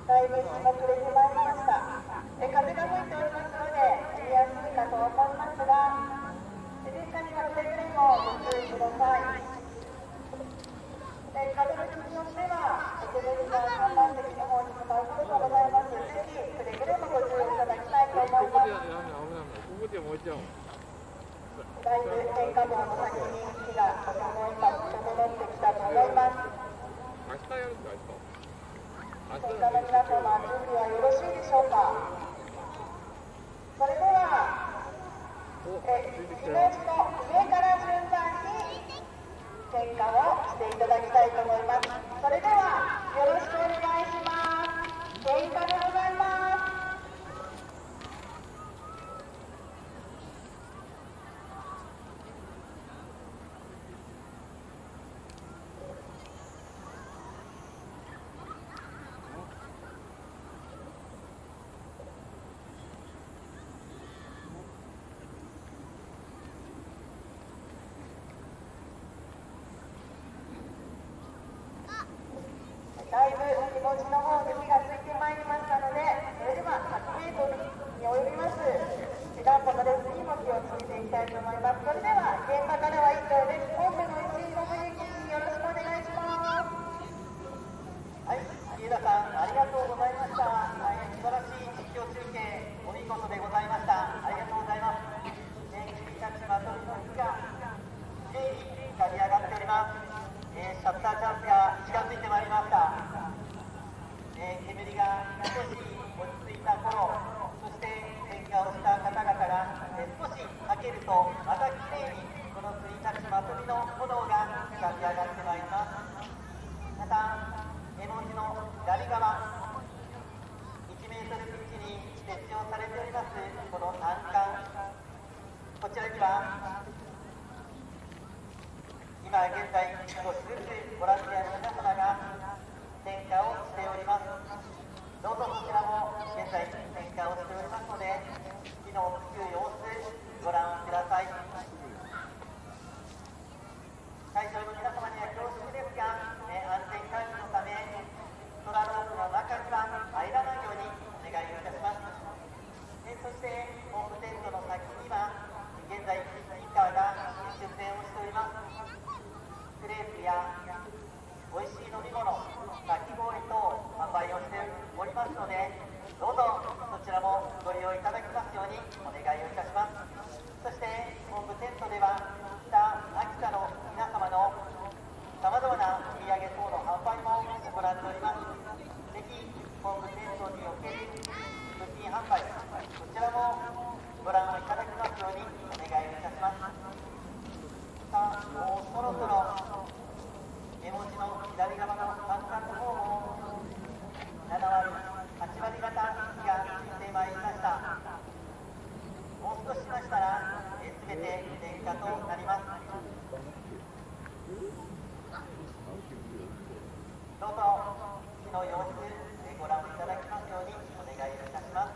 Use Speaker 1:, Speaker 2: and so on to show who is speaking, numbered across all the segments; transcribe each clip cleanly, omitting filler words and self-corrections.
Speaker 1: だいぶ日も暮れてまいりました。風が吹いておりますので、見やすいかと思いますが、電車にはくれぐれもご注意ください。風の基準では、テレビが3番席の方に向かうことがございます。ぜひ、くれぐれもご注意いただきたいと思います。だいぶ変化棒の先に火が整ってきたと思います。
Speaker 2: 明日やるんですか？
Speaker 1: 参加の皆様、準備はよろしいでしょうか。それでは、イメージの上から順番に点火をしていただきたいと思います。それでは、よろしくお願いします。点火でございます。だいぶ気持ちの方に火がついてまいりましたので、それでは100メートルに及びますダンボの列にも気をつけていきたいと思います。それでは現場からは以上です。本部の石井信之よろしくお願いします。
Speaker 3: はい、家田さんありがとうございました。大変素晴らしい実況中継お見事でございました。ありがとうございます。君たちまとりの火がきれいに浮かび上がっております。シャッターチャンスが近づいてまいりました。煙が少し落ち着いた頃、そして点火をした方々が少し開けるとまたきれいにこの国立まとりの炎が浮かび上がってまいります。また絵文字の左側1メートルピッチに設置をされておりますこの単管、こちらには今現在少しずつボランティアの皆様が点火をしております。どうぞこちらも現在点火をしておりますので、火のつく様子ご覧ください。会場の皆様には恐縮ですが、安全管理のためトラロープの中には入らないようにお願いをいたします。そして本部テントの先には現在スピーカーが出店をしております。クレープや美味しい飲み物、かき氷等販売をしておりますので、どうぞそちらもご利用いただきますようにお願いをいたします。そして本部テントでは北秋田の皆様のさまざまなお土産等の販売も行っております。ぜひ本部テントにおける物品販売、こちらもご覧をいただきますようにお願いをいたします。さあ、もうそろそろ絵文字の左側の単管の方も7割、8割方火がついてまいりました。もう少ししましたら全て点火となります。どうぞ火の様子ご覧いただきますようにお願いをいたします。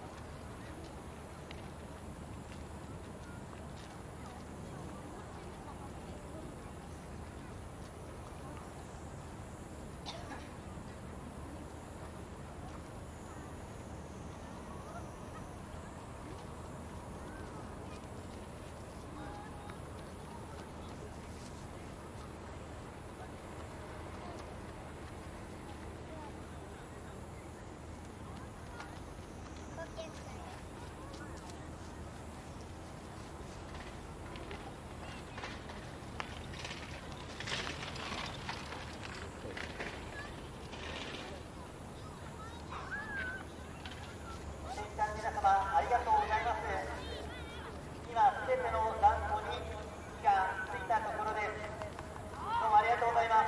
Speaker 3: 皆様ありがとうございます。今すべてのランプに火がついたところです。どうもありがとうございます。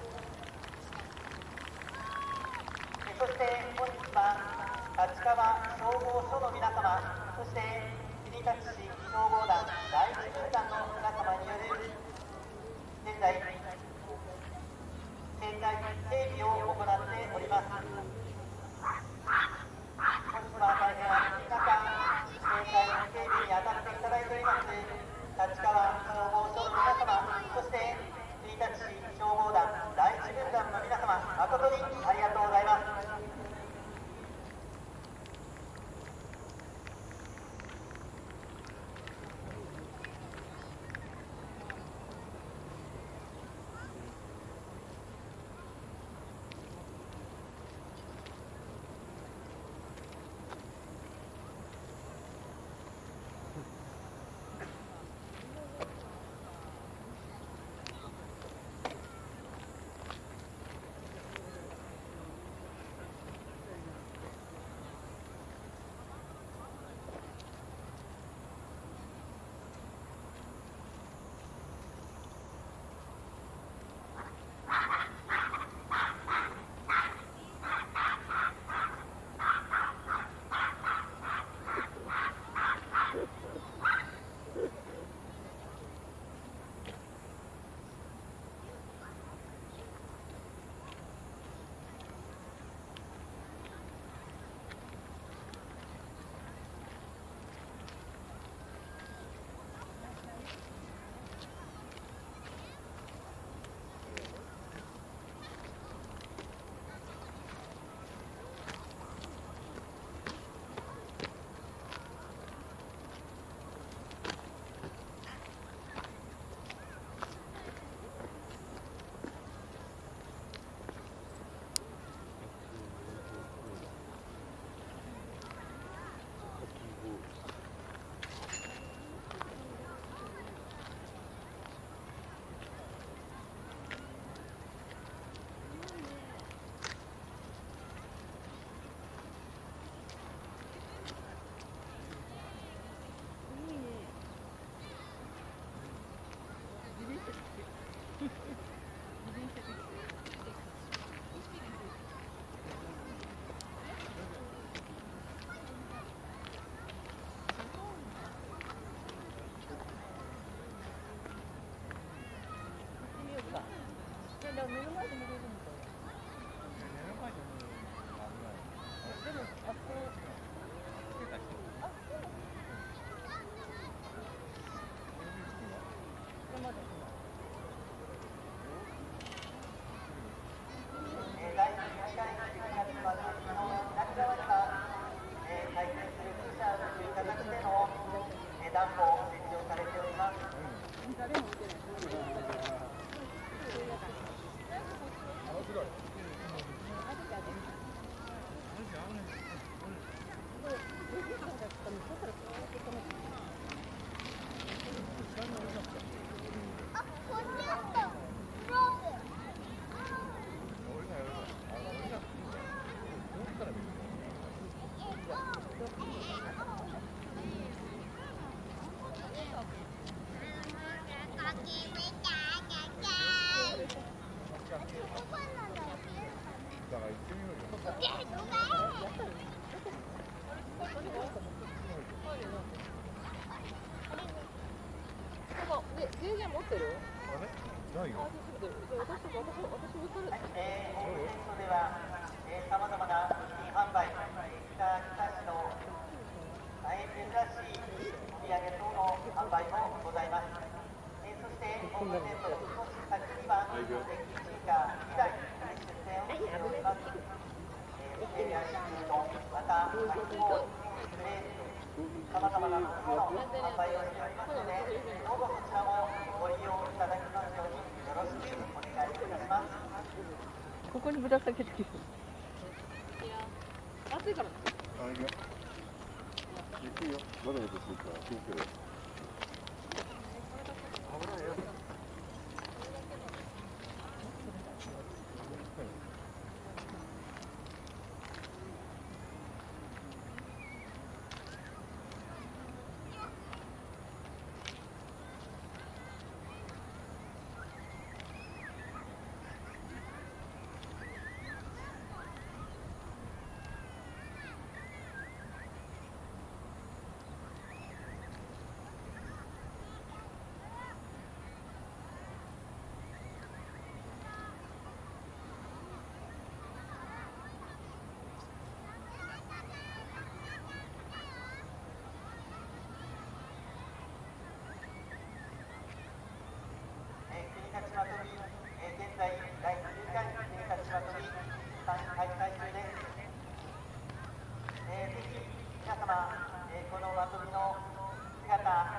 Speaker 3: そして本日は立川消防署の皆様、そして国立市消防団第一軍団の皆様による現在警戒警備を行っております。本日は大変皆さん警戒の警備に当たっていただいております立川消防署の皆様、そして国立市消防団第一軍団の皆様、誠にありがとうございます。
Speaker 2: 全然持ってる？
Speaker 4: あれ？ないよ。
Speaker 3: 本店舗ではさまざまな物品販売、北市の大変珍しいお土産等の販売もございます。そして本店舗の少し先にはキッチンカー2台出店をしております。インテリアシート、またかき氷、クレープ、さまざまなものの販売をしておりますので、どうぞそちらもご利用いただきますようによろしくお願いいたします。
Speaker 5: ここにぶら下げてる。
Speaker 2: 暑いからね。
Speaker 4: あれが。ゆっくりよ。まだまだするから気をつけろ。危ないよ。
Speaker 3: 国立まとり、現在第9回国立まとり開催中です。ぜひ皆様、このまとりの姿、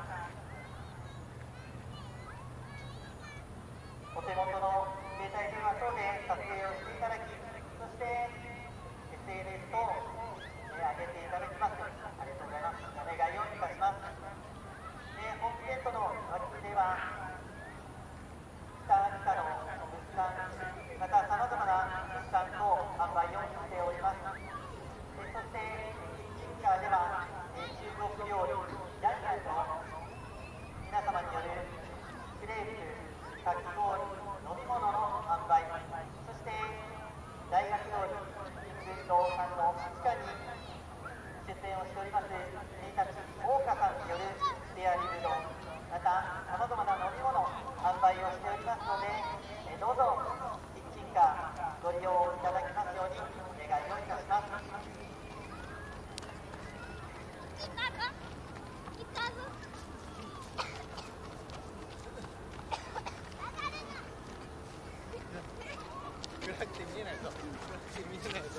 Speaker 3: お手元の携帯電話等で撮影をしていただき、そして SNS 等上げていただきます。ありがとうございます。お願いをいたします。本イベントの脇では北秋田の物産、またさまざまな物産等販売をしております。そしてキッチンカーでは中国料理ヤンヤンの皆様によるクレープ、かき氷、飲み物の販売、そして大学料理運動さんの地下に出店をしております国立大岡さんによるスペアリブ丼、またさまざまな飲み物販売をしておりますので、どうぞキッチンカーご利用いただきますようにお願いをいたします。
Speaker 2: 暗くて見えないぞ。暗くて見えないぞ。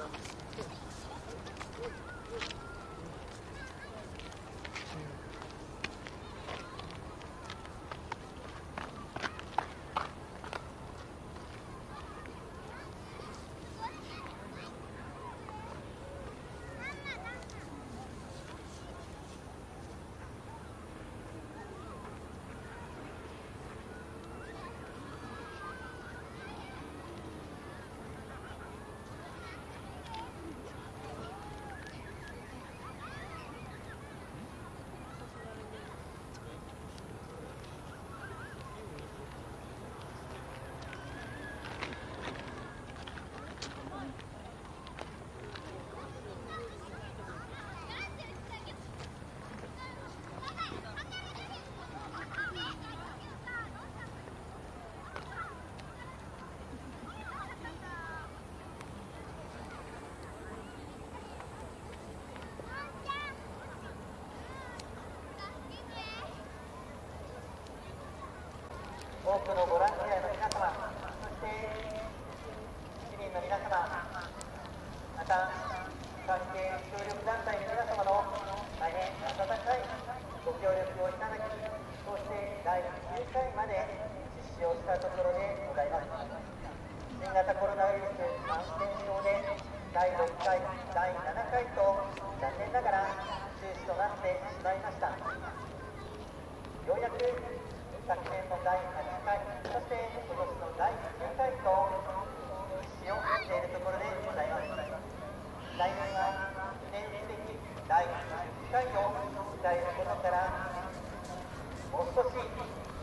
Speaker 3: 多くのボランティアの皆様、そして市民の皆様、また関係協力団体の皆様の大変温かいご協力をいただき、そして第9回まで実施をしたところでございます。新型コロナウイルス感染症で第6回、第7回と残念ながら中止となってしまいました。ようやく昨年の第8回、そして今年の第9回と実施をしているところでございます。来年は記念すべき第10回を迎えることから、もう少し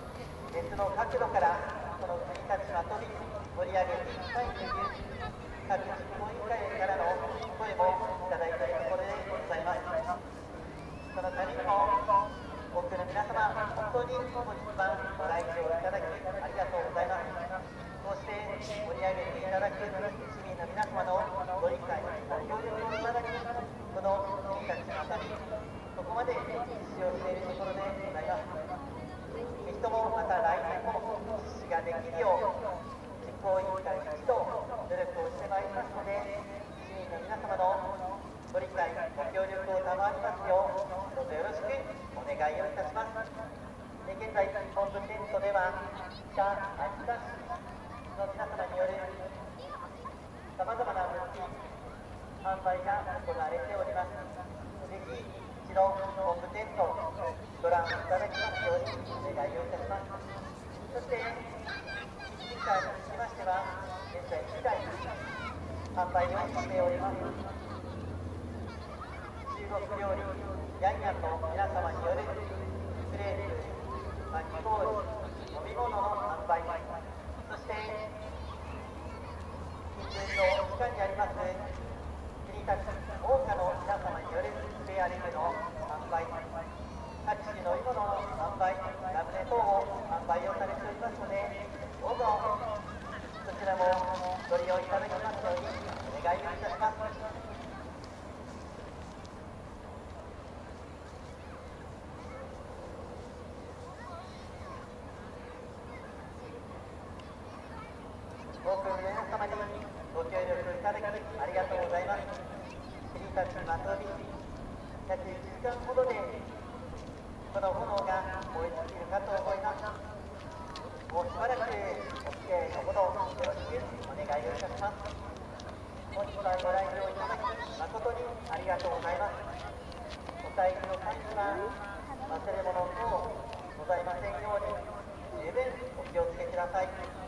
Speaker 3: 別の角度からこの国立まとり盛り上げていきたいという考各実行委員会からの声もいただいているところでございます。そのためにも多くの皆様、本当に本日はご来場いただきありがとうございます。こうして盛り上げていただく市民の皆様のご理解、ご協力をいただき、この国たちのためにここまで実施をしているところでございます。ぜひともまた来年も実施ができるよう、実行委員会一同努力をしてまいりますので、市民の皆様のご理解、ご協力を賜りますよう、どうぞよろしくお願いをいたします。現在、本部テントでは、北秋田市の皆様によるさまざまな武器販売が行われております。ぜひ一度本部テントご覧いただきますようにお願いをいたします。そしてキッチンカーにつきましては現在2台販売をしております。中国料理ヤンヤンの皆様によるクレープ、かき氷、飲み物の販売、そして近隣の地下にあります国立大岡の皆様によるスペアリブの販売、各種飲み物の販売、ラムネ等を販売をされておりますので、どうぞそちらもご利用いただきますようにお願いいたします。多くの皆様にご協力いただきありがとうございます。国立松尾ビーチ、約1時間ほどでこの炎が燃え尽きるかと思います。もうしばらくお付き合いのほどよろしくお願いをいたします。本日はご来場いただき誠にありがとうございます。お帰りの際には忘れ物等ございませんように十分お気をつけください。